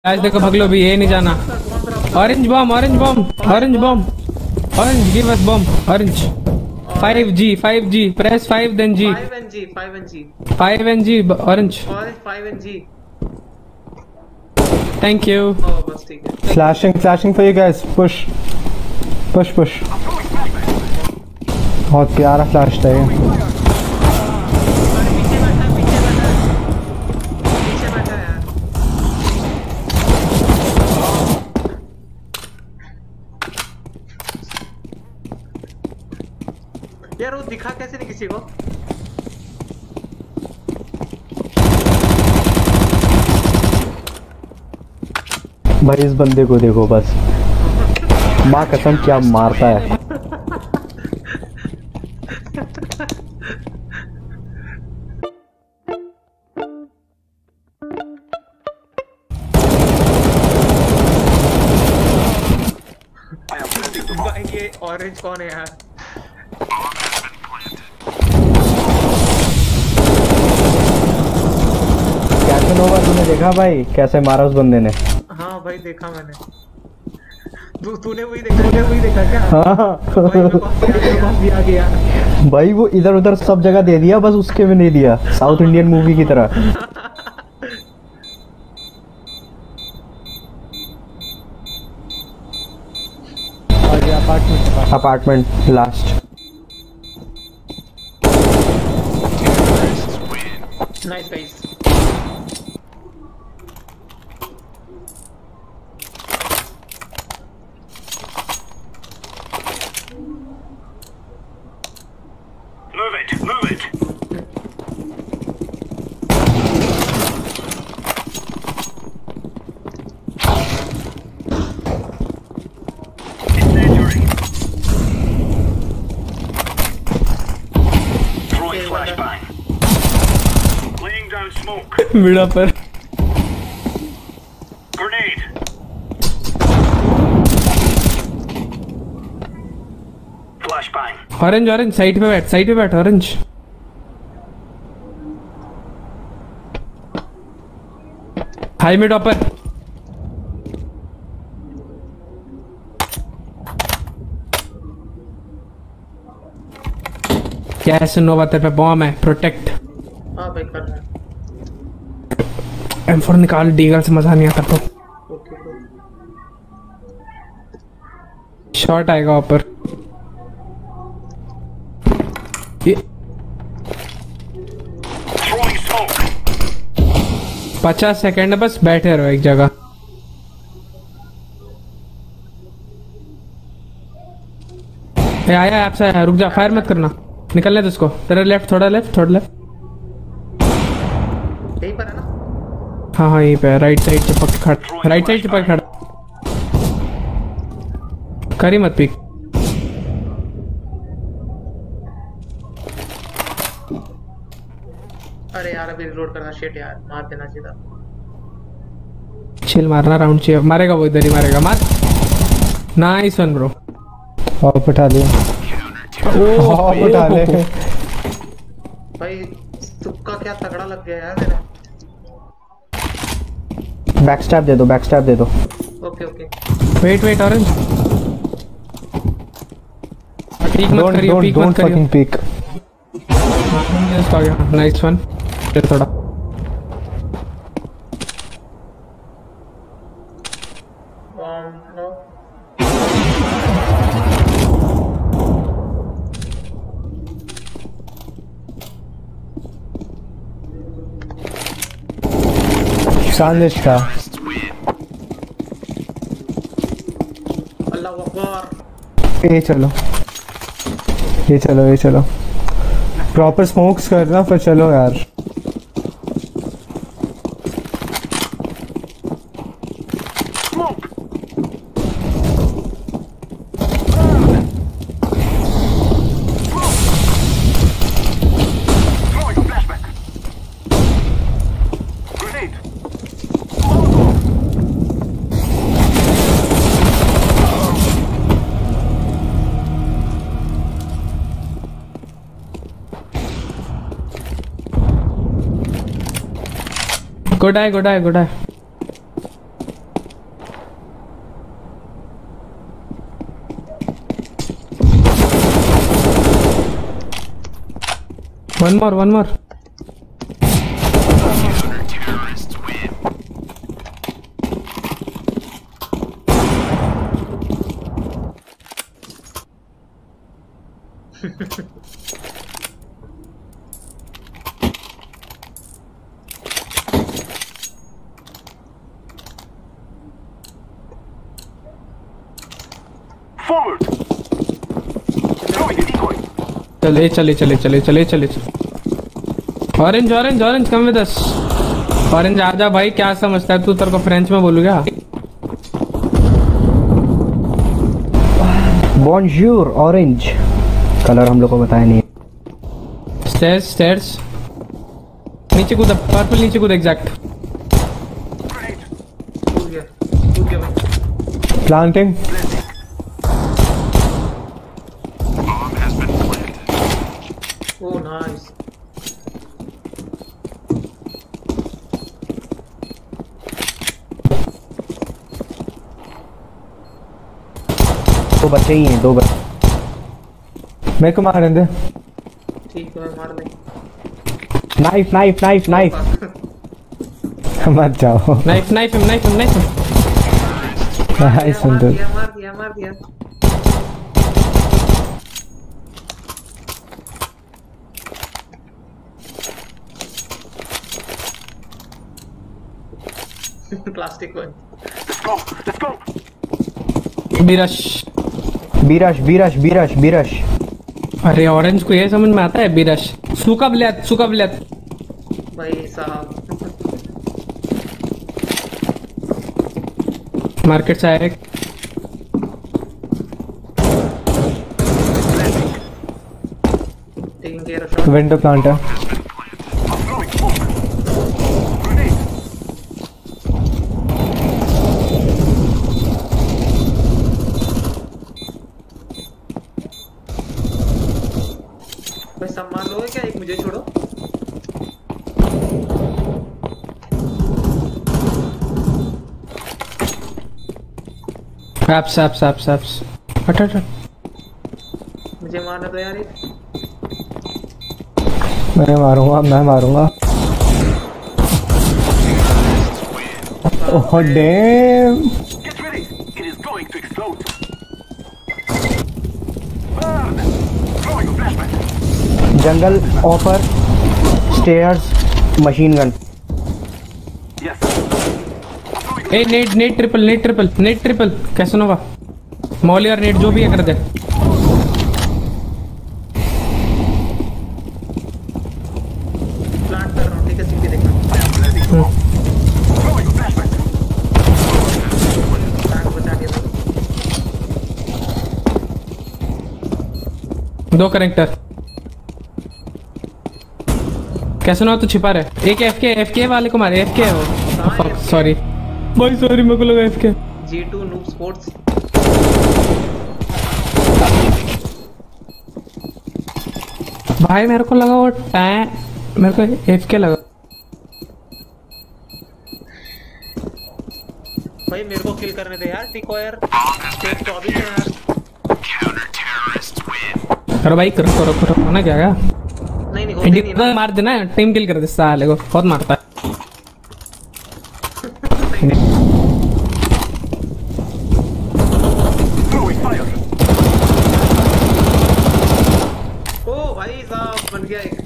आज देखो भगलो भी ये नहीं जाना। Orange bomb orange bomb orange bomb orange give us bomb orange 5G press 5 then G 5 and G orange 5 and G thank you बस ठीक है। flashing for you guys push बहुत प्यारा फ्लैश था ये। यार वो दिखा कैसे नहीं किसी को? भाई इस बंदे को देखो बस, माँ कसम क्या मारता है। भाई ये ऑरेंज कौन है यार? कैसे नोवा तूने देखा भाई कैसे मारा उस बंदे ने? हाँ भाई देखा मैंने। तूने वही देखा क्या? हाँ भाई वो इधर उधर सब जगह दे दिया, बस उसके में नहीं दिया, साउथ इंडियन मूवी की तरह। Apartment last. Nice guys. Move it. Incendiary. Throwing flashbang. Laying down smoke. मिडा पर Grenade. Flashbang. ऑरेंज साइड पे बैठ ऑरेंज। हाई मिड ऊपर। क्या है सुनो तेरे पे बॉम्ब है प्रोटेक्ट। हाँ भाई कर रहा है। M4 निकाल, डीगल से मजा नहीं आता तो। ओके शॉट आएगा ऊपर। 50 सेकंड बस बैठे रहो एक जगह। आया आपसे आया, रुक जा, फायर मत करना, निकलने दो उसको। तेरा लेफ्ट थोड़ा लेफ्ट यहीं पर है ना? हाँ यहीं पे राइट साइड चिपक खड़ा, राइट साइड चिपक खड़ा। करी मत पिक। अरे यार अभी रिलोड करना, शिट यार, मार देना सीधा। चिल मारना, राउंड चाहिए, मारेगा वो, इधर ही मारेगा, मार। Nice one bro. और उठा लिया। उठा ले भाई तुक्का क्या तगड़ा लग गया यार मेरा। बैकस्टैब दे दो। ओके वेट ऑरेंज, पीक मत करियो, don't fucking peek. Nice one. थोड़ा सानिश का। अल्लाह अकबर। ये चलो प्रॉपर स्मोक्स करना, फिर चलो यार। गुड है। One more, one more. Forward. Throwing a decoy. चले चले चले चले चले चले orange orange orange come with us orange आजा भाई क्या समझता है तू तेरे को फ्रेंच में बोलू क्या बॉन्जूर ऑरेंज कलर हम लोग को बताया नहीं स्टेयर्स स्टेयर्स नीचे कूद पर्पल नीचे कूद एग्जैक्ट कूद गया भाई। Planting oh nice. दो बच्चे ही हैं दो बच्चे मेरे को मार दे ठीक है मार दे। नाइफ नाइफ नाइफ नाइफ मत जाओ knife knife knife knife nice सुंदर मार दिया मार दिया। Plastic one. Let's go. बीरश बीरश बीरश बीरश बीरश अरे ऑरेंज को ये समझ में आता है बीरश सूखा ब्लैक भाई साहब मार्केट से आया taking care of. Window plant है Throwing smoke. Grenade. भाई सामान लोगे क्या एक मुझे छोड़ो। एप्स एप्स एप्स एप्स हट हट हट मुझे मारना तो यार एक। मैं मारूंगा oh damn Get ready. It is going to explode. Burn. Throwing a flashbang. जंगल offer stairs machine gun Yes. ए नेट ट्रिपल कैसे होगा मॉल यार नेट जो भी है कर दे प्लांट कर रहा हूँ ठीक है सीधे देखना। Throwing a flashbang. प्लांट बचा दिया भाई। दो कनेक्टर कैसे ना तो छिपा रहे एक एफके वाले को मारे एफके है वो सॉरी भाई सॉरी मेरे को लगा एफके G2 noob sports। भाई मेरे को लगा वो मेरे को एफके लगा भाई मेरे को किल करने दे यार डिकॉयर। टेक 24 है यार। अरे भाई करो ना क्या नहीं होते नहीं ना। मार देना टीम किल कर दे साले को बहुत मारता है Throwing fire. ओ भाई साहब बन गया एक।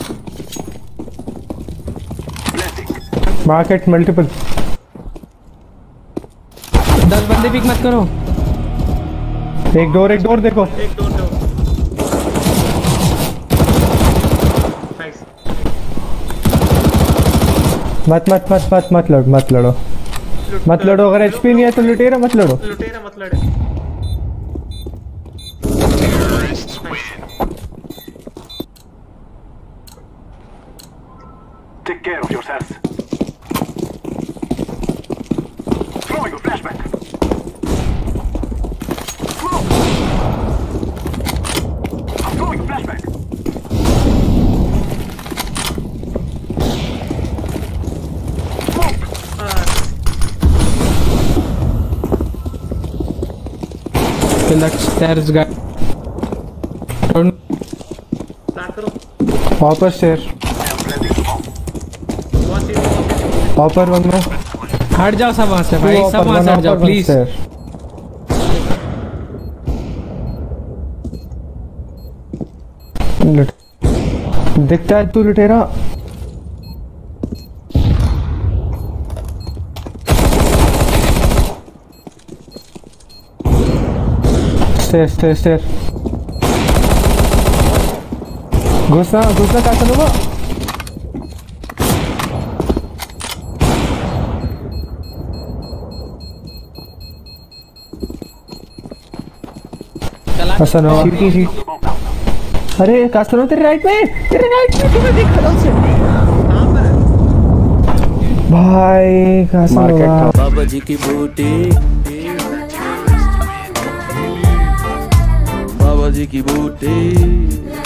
Blending. मार्केट मल्टीपल 10 बंदे पिक मत करो एक डोर देखो एक डोर दो। नाइस। मत लड़ो अगर एचपी नहीं है तो लुटेरा मत लड़ो लुटेरा मत लड़े। Take care of yourselves. Throwing a flashbang. Smoke. I'm throwing a flashbang. Smoke. kill that stairs guy plant करो। Hopper stair. Hopper one more. हट जाओ सब वहाँ से भाई, Two सब hopper, वहाँ one से हट जाओ hopper, one प्लीज। stair. दिखता है तू लुटेरा। स्टेयर घुसना क्या करूँगा? चला सीटी अरे कास्टनो तेरे राइट में तुम्हें देख रहा हूँ भाई कास्टनो बाबा जी की बूटी, बाबा जी की बूटी।